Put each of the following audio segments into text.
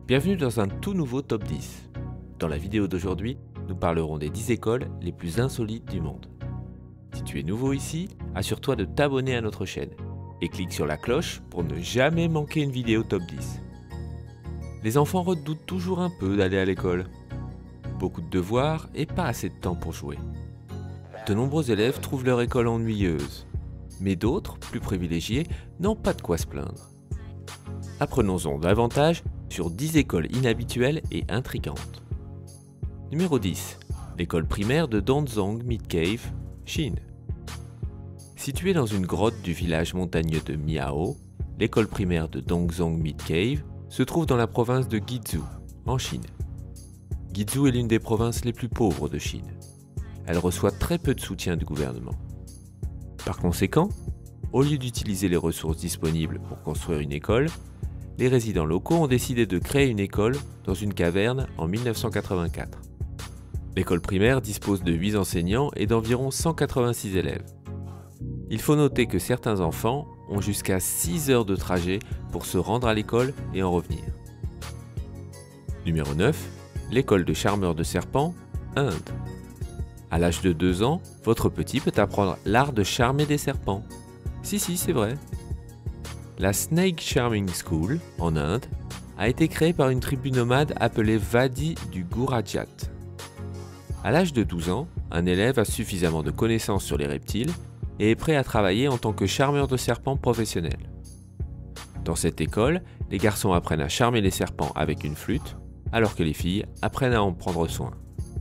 Bienvenue dans un tout nouveau Top 10. Dans la vidéo d'aujourd'hui, nous parlerons des 10 écoles les plus insolites du monde. Si tu es nouveau ici, assure-toi de t'abonner à notre chaîne et clique sur la cloche pour ne jamais manquer une vidéo Top 10. Les enfants redoutent toujours un peu d'aller à l'école. Beaucoup de devoirs et pas assez de temps pour jouer. De nombreux élèves trouvent leur école ennuyeuse, mais d'autres, plus privilégiés, n'ont pas de quoi se plaindre. Apprenons-en davantage sur 10 écoles inhabituelles et intrigantes. Numéro 10. L'école primaire de Donzong Mid Cave, Chine. Située dans une grotte du village montagneux de Miao, l'école primaire de Donzong Mid Cave se trouve dans la province de Guizhou, en Chine. Guizhou est l'une des provinces les plus pauvres de Chine. Elle reçoit très peu de soutien du gouvernement. Par conséquent, au lieu d'utiliser les ressources disponibles pour construire une école, les résidents locaux ont décidé de créer une école dans une caverne en 1984. L'école primaire dispose de 8 enseignants et d'environ 186 élèves. Il faut noter que certains enfants ont jusqu'à 6 heures de trajet pour se rendre à l'école et en revenir. Numéro 9. L'école de charmeurs de serpents, Inde. À l'âge de 2 ans, votre petit peut apprendre l'art de charmer des serpents. Si, c'est vrai. La Snake Charming School, en Inde, a été créée par une tribu nomade appelée Vadi du Gurajat. À l'âge de 12 ans, un élève a suffisamment de connaissances sur les reptiles et est prêt à travailler en tant que charmeur de serpents professionnel. Dans cette école, les garçons apprennent à charmer les serpents avec une flûte, alors que les filles apprennent à en prendre soin.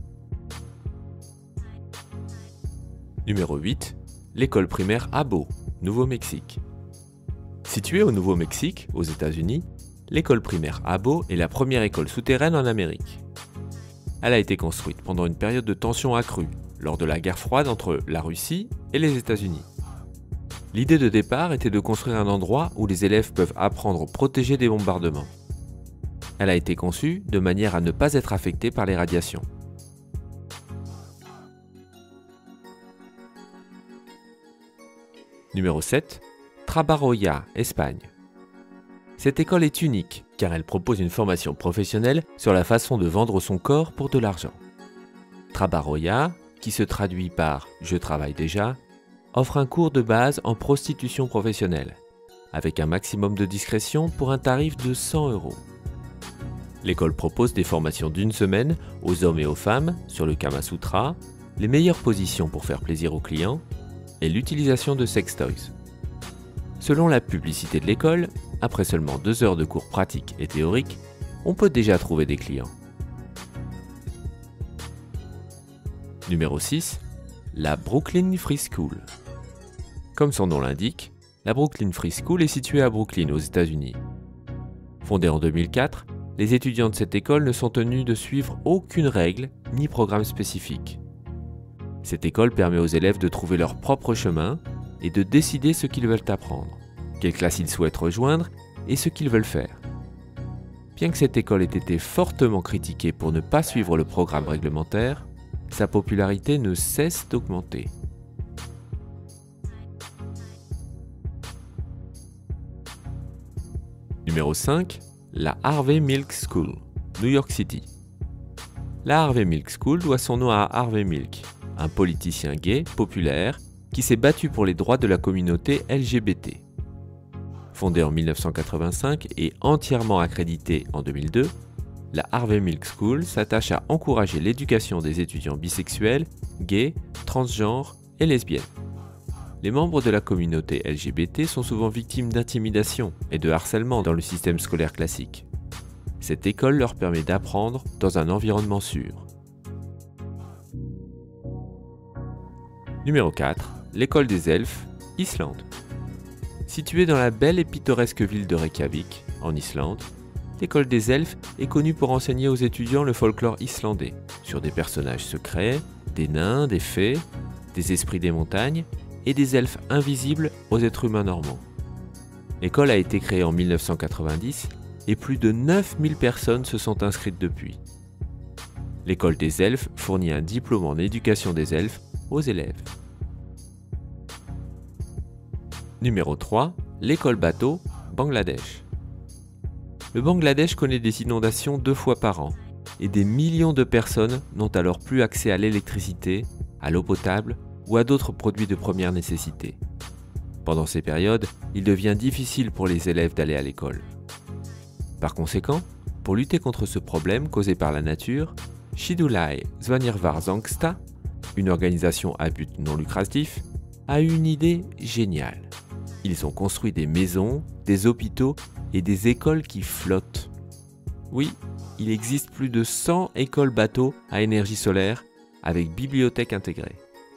Numéro 8. L'école primaire Abo, Nouveau-Mexique. Située au Nouveau-Mexique, aux États-Unis, l'école primaire Abo est la première école souterraine en Amérique. Elle a été construite pendant une période de tension accrue, lors de la guerre froide entre la Russie et les États-Unis. L'idée de départ était de construire un endroit où les élèves peuvent apprendre protégés des bombardements. Elle a été conçue de manière à ne pas être affectée par les radiations. Numéro 7. Trabaroya, Espagne. Cette école est unique car elle propose une formation professionnelle sur la façon de vendre son corps pour de l'argent. Trabaroya, qui se traduit par « je travaille déjà », offre un cours de base en prostitution professionnelle, avec un maximum de discrétion pour un tarif de 100 €. L'école propose des formations d'une semaine aux hommes et aux femmes sur le Kama Sutra, les meilleures positions pour faire plaisir aux clients et l'utilisation de sextoys. Selon la publicité de l'école, après seulement 2 heures de cours pratiques et théoriques, on peut déjà trouver des clients. Numéro 6. La Brooklyn Free School. Comme son nom l'indique, la Brooklyn Free School est située à Brooklyn, aux États-Unis. Fondée en 2004, les étudiants de cette école ne sont tenus de suivre aucune règle ni programme spécifique. Cette école permet aux élèves de trouver leur propre chemin et de décider ce qu'ils veulent apprendre, quelle classe ils souhaitent rejoindre et ce qu'ils veulent faire. Bien que cette école ait été fortement critiquée pour ne pas suivre le programme réglementaire, sa popularité ne cesse d'augmenter. Numéro 5. La Harvey Milk School, New York City. La Harvey Milk School doit son nom à Harvey Milk, un politicien gay populaire qui s'est battu pour les droits de la communauté LGBT. Fondée en 1985 et entièrement accréditée en 2002, la Harvey Milk School s'attache à encourager l'éducation des étudiants bisexuels, gays, transgenres et lesbiennes. Les membres de la communauté LGBT sont souvent victimes d'intimidation et de harcèlement dans le système scolaire classique. Cette école leur permet d'apprendre dans un environnement sûr. Numéro 4. L'école des elfes, Islande. Située dans la belle et pittoresque ville de Reykjavik, en Islande, l'école des elfes est connue pour enseigner aux étudiants le folklore islandais, sur des personnages secrets, des nains, des fées, des esprits des montagnes et des elfes invisibles aux êtres humains normands. L'école a été créée en 1990 et plus de 9000 personnes se sont inscrites depuis. L'école des elfes fournit un diplôme en éducation des elfes aux élèves. Numéro 3. L'école bateau, Bangladesh. Le Bangladesh connaît des inondations 2 fois par an et des millions de personnes n'ont alors plus accès à l'électricité, à l'eau potable ou à d'autres produits de première nécessité. Pendant ces périodes, il devient difficile pour les élèves d'aller à l'école. Par conséquent, pour lutter contre ce problème causé par la nature, Shidulai Svanirvar Sangstha, une organisation à but non lucratif, a eu une idée géniale. Ils ont construit des maisons, des hôpitaux et des écoles qui flottent. Oui, il existe plus de 100 écoles bateaux à énergie solaire avec bibliothèque intégrée.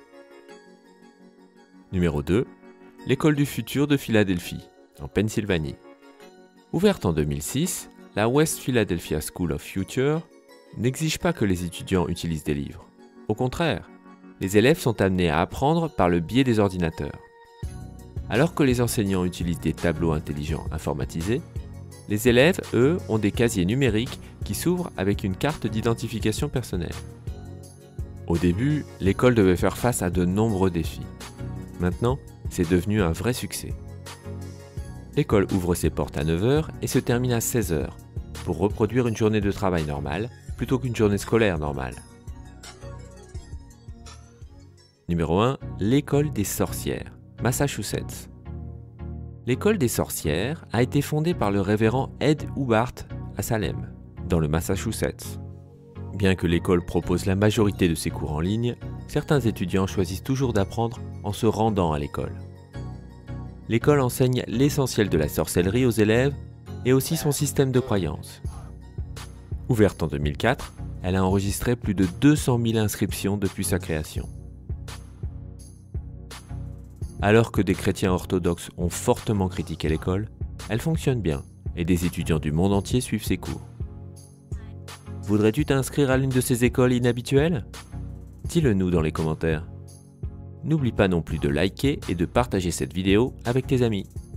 Numéro 2. L'école du futur de Philadelphie, en Pennsylvanie. Ouverte en 2006, la West Philadelphia School of Future n'exige pas que les étudiants utilisent des livres. Au contraire, les élèves sont amenés à apprendre par le biais des ordinateurs. Alors que les enseignants utilisent des tableaux intelligents informatisés, les élèves, eux, ont des casiers numériques qui s'ouvrent avec une carte d'identification personnelle. Au début, l'école devait faire face à de nombreux défis. Maintenant, c'est devenu un vrai succès. L'école ouvre ses portes à 9 h et se termine à 16 h pour reproduire une journée de travail normale plutôt qu'une journée scolaire normale. Numéro 1. L'école des sorcières, Massachusetts. L'école des sorcières a été fondée par le révérend Ed Hubbard à Salem, dans le Massachusetts. Bien que l'école propose la majorité de ses cours en ligne, certains étudiants choisissent toujours d'apprendre en se rendant à l'école. L'école enseigne l'essentiel de la sorcellerie aux élèves et aussi son système de croyances. Ouverte en 2004, elle a enregistré plus de 200 000 inscriptions depuis sa création. Alors que des chrétiens orthodoxes ont fortement critiqué l'école, elle fonctionne bien et des étudiants du monde entier suivent ses cours. Voudrais-tu t'inscrire à l'une de ces écoles inhabituelles ? Dis-le nous dans les commentaires. N'oublie pas non plus de liker et de partager cette vidéo avec tes amis.